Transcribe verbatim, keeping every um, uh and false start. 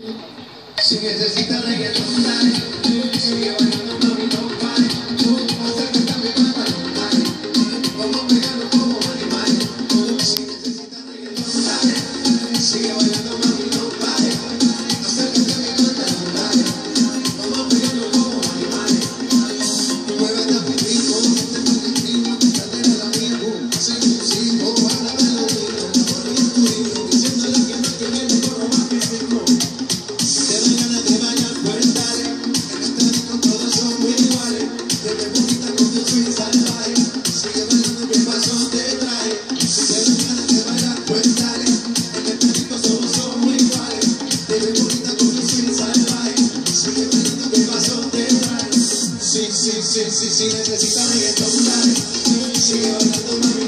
Si necesitas reggaetón, dale. Sigue bailando, mami, no pare. Acércate a mi pantalón, dale. Vamos a pegarnos como animales. Si necesitas reggaetón, dale. Sigue bailando, mami, no pare. Acércate a mi pantalón, dale. Vamos a pegarnos como animales. Muévete a mi ritmo, este es mi ritmo. Cadera la mía, hace un cismo. Habla de lo mío, por mi turismo. Diciéndole que no quiere el coro más que ritmo. Si necesitas reggaetón, dale. Sigue bailando, mami.